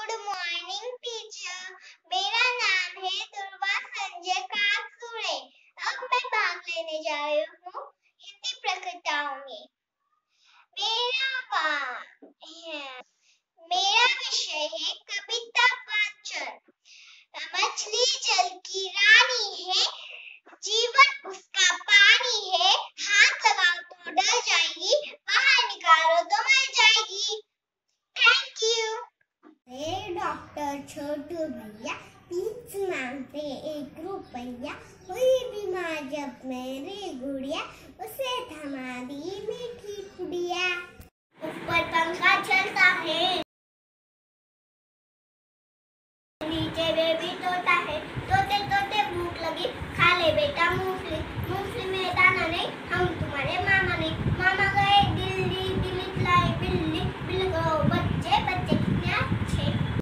Good morning teacher. मेरा नाम है दुर्वा संजय काकसूरे। अब मैं भाग लेने जा रही हूँ हिंदी प्रकटाओं में। मेरा विषय है कविता वाचन। मछली जल की रानी है, जीवन उसका पानी है। हाथ लगाओ तो डर जाएगी, बाहर निकालो तो मर जाएगी। Thank you. डॉक्टर छोटू भैया फीस मांगते 1 रुपया। हुई बीमार जब मेरी गुड़िया, उसे थमा दी मीठी गुड़िया। ऊपर पंखा चलता है, नीचे बेबी तोता है। तोते तोते भूख लगी, खा ले बेटा मूंगफली। मूंगफली में दाना नहीं, हम तुम्हारे मामा नहीं। मामा गए दिल्ली, दिल्ली लाई बिल्ली, बिल्ली को